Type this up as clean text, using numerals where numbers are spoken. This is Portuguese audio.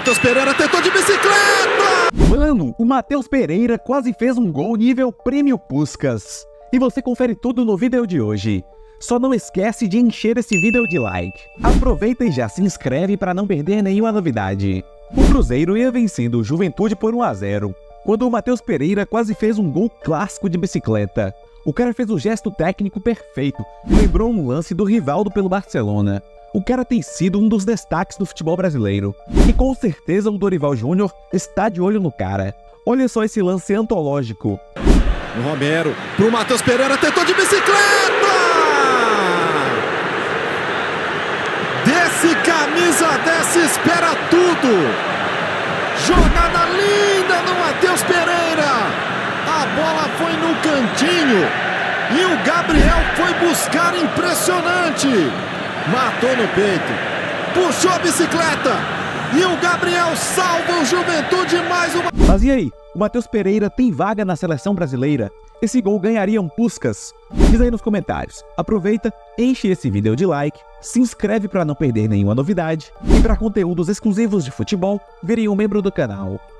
Matheus Pereira tentou de bicicleta! Mano, o Matheus Pereira quase fez um gol nível Prêmio Puskás. E você confere tudo no vídeo de hoje. Só não esquece de encher esse vídeo de like. Aproveita e já se inscreve para não perder nenhuma novidade. O Cruzeiro ia vencendo o Juventude por 1 a 0, quando o Matheus Pereira quase fez um gol clássico de bicicleta. O cara fez o gesto técnico perfeito e lembrou um lance do Rivaldo pelo Barcelona. O cara tem sido um dos destaques do futebol brasileiro. E com certeza o Dorival Júnior está de olho no cara. Olha só esse lance antológico. O Romero pro Matheus Pereira, tentou de bicicleta! Desce camisa 10, espera tudo! Jogada linda no Matheus Pereira! A bola foi no cantinho e o Gabriel foi buscar, impressionante! Matou no peito, puxou a bicicleta e o Gabriel salva o Juventude mais uma... Mas e aí, o Matheus Pereira tem vaga na seleção brasileira? Esse gol ganharia um Puskás? Diz aí nos comentários. Aproveita, enche esse vídeo de like, se inscreve para não perder nenhuma novidade e para conteúdos exclusivos de futebol, vire um membro do canal.